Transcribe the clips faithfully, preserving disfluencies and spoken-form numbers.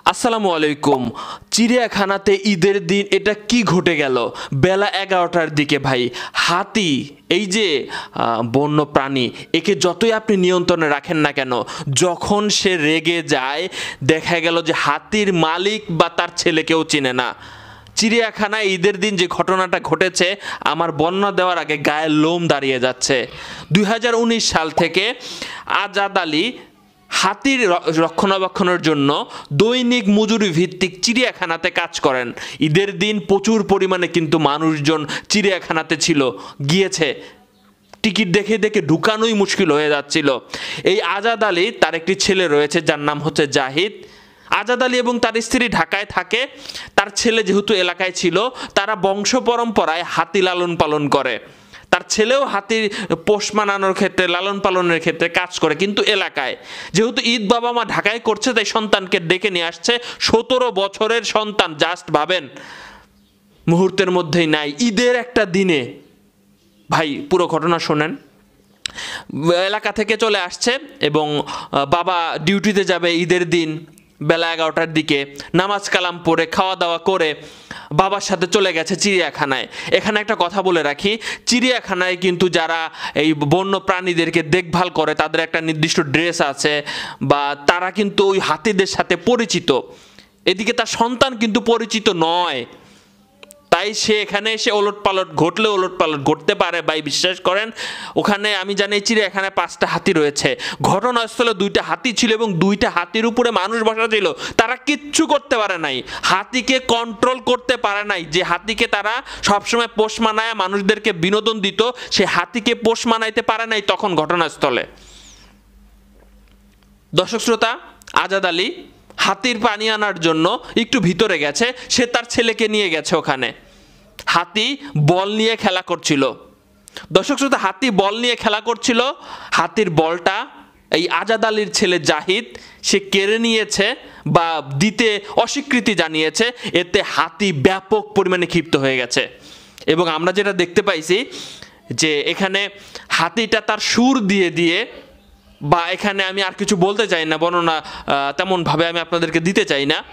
আসসালামু আলাইকুম। চিড়িয়াখানাতে ঈদের দিন এটা কি ঘটে গেল? বেলা এগারোটার দিকে ভাই হাতি, এই যে বন্য প্রাণী, একে যতই আপনি নিয়ন্ত্রণে রাখেন না কেন, যখন সে রেগে যায় দেখা গেল যে হাতির মালিক বা তার ছেলেকেও চিনে না। চিড়িয়াখানায় ঈদের দিন যে ঘটনাটা ঘটেছে আমার বর্ণনা দেওয়ার আগে গায়ের লোম দাঁড়িয়ে যাচ্ছে। দুই হাজার উনিশ সাল থেকে আজাদ আলী হাতির রক্ষণাবেক্ষণের জন্য দৈনিক মজুরি ভিত্তিক চিড়িয়াখানাতে কাজ করেন। ঈদের দিন প্রচুর পরিমাণে কিন্তু মানুষজন চিড়িয়াখানাতে ছিল, গিয়েছে, টিকিট দেখে দেখে ঢুকানোই মুশকিল হয়ে যাচ্ছিল। এই আজাদ আলী, তার একটি ছেলে রয়েছে যার নাম হচ্ছে জাহিদ। আজাদ আলী এবং তার স্ত্রী ঢাকায় থাকে। তার ছেলে যেহেতু এলাকায় ছিল, তারা বংশ পরম্পরায় হাতি লালন পালন করে। তার ছেলেও হাতির পোষ মানানোর ক্ষেত্রে, লালন পালনের ক্ষেত্রে কাজ করে, কিন্তু এলাকায়। যেহেতু ঈদ বাবা মা ঢাকায় করছে, তাই সন্তানকে ডেকে নিয়ে আসছে। সতেরো বছরের সন্তান, জাস্ট ভাবেন, মুহূর্তের মধ্যেই নাই। ঈদের একটা দিনে ভাই পুরো ঘটনা শোনেন। এলাকা থেকে চলে আসছে এবং বাবা ডিউটিতে যাবে ঈদের দিন বেলা এগারোটার দিকে, নামাজ কালাম পড়ে খাওয়া দাওয়া করে বাবার সাথে চলে গেছে চিড়িয়াখানায়। এখানে একটা কথা বলে রাখি, চিড়িয়াখানায় কিন্তু যারা এই বন্য প্রাণীদেরকে দেখভাল করে তাদের একটা নির্দিষ্ট ড্রেস আছে, বা তারা কিন্তু ওই হাতিদের সাথে পরিচিত। এদিকে তার সন্তান কিন্তু পরিচিত নয়, তাই সে এখানে এসে ওলট পালট ঘটলে ওলট পালট ঘটতে পারে। ভাই বিশ্বাস করেন, ওখানে আমি জানি চিড়িয়াখানায় পাঁচটা হাতি রয়েছে। ঘটনাস্থলে দুইটা হাতি ছিল এবং দুইটা হাতির উপরে মানুষ বসা ছিল। তারা কিচ্ছু করতে পারে নাই, হাতিকে কন্ট্রোল করতে পারে নাই। যে হাতিকে তারা সবসময় পোষ মানায় মানুষদেরকে বিনোদন দিত, সে হাতিকে পোষ মানাইতে পারে নাই তখন ঘটনাস্থলে। দর্শক শ্রোতা, আজাদ আলী হাতির পানি আনার জন্য একটু ভিতরে গেছে, সে তার ছেলেকে নিয়ে গেছে ওখানে। হাতি বল নিয়ে খেলা করছিল। দর্শক শ্রোতা, হাতি বল নিয়ে খেলা করছিল, হাতির বলটা এই আজাদ আলীর ছেলে জাহিদ সে কেড়ে নিয়েছে বা দিতে অস্বীকৃতি জানিয়েছে। এতে হাতি ব্যাপক পরিমাণে ক্ষিপ্ত হয়ে গেছে এবং আমরা যেটা দেখতে পাইছি যে এখানে হাতিটা তার সুর দিয়ে দিয়ে, বা এখানে আমি আর কিছু বলতে চাই না, বর্ণনা তেমনভাবে আমি আপনাদেরকে দিতে চাই না,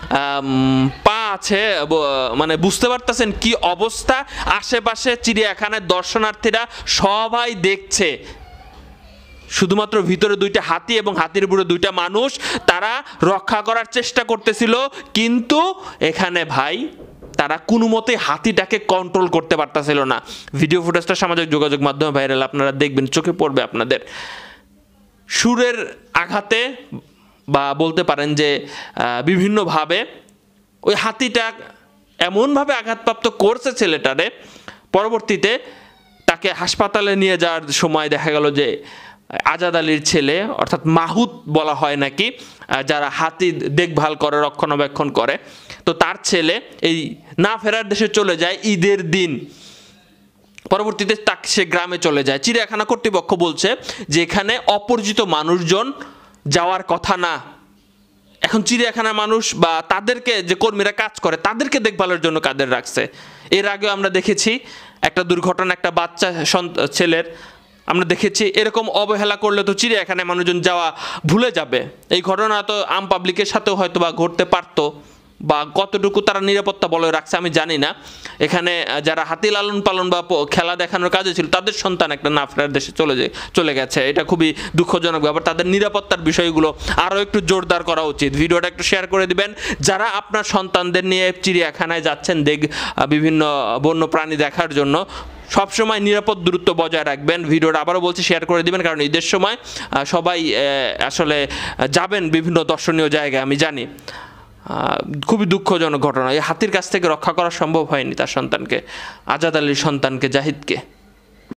পা আছে, মানে বুঝতে পারতেছেন কি অবস্থা। আশেপাশে চিড়িয়াখানায় দর্শনার্থীরা সবাই দেখছে, শুধুমাত্র ভিতরে দুইটা হাতি এবং হাতির উপরে দুইটা মানুষ, তারা রক্ষা করার চেষ্টা করতেছিল, কিন্তু এখানে ভাই তারা কোনো মতে হাতিটাকে কন্ট্রোল করতে পারতেছিল না। ভিডিও ফুটেজটা সামাজিক যোগাযোগ মাধ্যমে ভাইরাল, আপনারা দেখবেন, চোখে পড়বে আপনাদের। সুরের আঘাতে বা বলতে পারেন যে বিভিন্নভাবে ওই হাতিটা এমনভাবে আঘাতপ্রাপ্ত করছে ছেলেটারে, পরবর্তীতে তাকে হাসপাতালে নিয়ে যাওয়ার সময় দেখা গেল যে আজাদ আলীর ছেলে, অর্থাৎ মাহুত বলা হয় নাকি, যারা হাতি দেখভাল করে, রক্ষণাবেক্ষণ করে, তো তার ছেলে এই না ফেরার দেশে চলে যায় ঈদের দিন। পরবর্তীতে তাকে সে গ্রামে চলে যায়। চিড়িয়াখানা কর্তৃপক্ষ বলছে যে এখানে অপরিচিত মানুষজন যাওয়ার কথা না। এখন চিড়িয়াখানার মানুষ বা তাদেরকে যে কর্মীরা কাজ করে তাদেরকে দেখভালের জন্য কাদের রাখছে। এর আগে আমরা দেখেছি একটা দুর্ঘটনা, একটা বাচ্চা ছেলের আমরা দেখেছি। এরকম অবহেলা করলে তো চিড়িয়াখানায় মানুষজন যাওয়া ভুলে যাবে। এই ঘটনা তো আম পাবলিকের সাথেও হয়তো বা ঘটতে পারতো, বা কতটুকু তারা নিরাপত্তা বলে রাখছে আমি জানি না। এখানে যারা হাতি লালন পালন বা খেলা দেখানোর কাজে ছিল, তাদের সন্তান একটা না ফেরার দেশে চলে যায় চলে গেছে। এটা খুবই দুঃখজনক ব্যাপার। তাদের নিরাপত্তার বিষয়গুলো আরও একটু জোরদার করা উচিত। ভিডিওটা একটু শেয়ার করে দিবেন। যারা আপনার সন্তানদের নিয়ে চিড়িয়াখানায় যাচ্ছেন দেখ বিভিন্ন বন্য প্রাণী দেখার জন্য, সবসময় নিরাপদ দূরত্ব বজায় রাখবেন। ভিডিওটা আবারও বলছি শেয়ার করে দিবেন, কারণ ঈদের সময় সবাই আসলে যাবেন বিভিন্ন দর্শনীয় জায়গায়, আমি জানি। খুবই দুঃখজনক ঘটনা। এই হাতির কাছ থেকে রক্ষা করা সম্ভব হয়নি তার সন্তানকে, আজাদ আলীর সন্তানকে, জাহিদকে।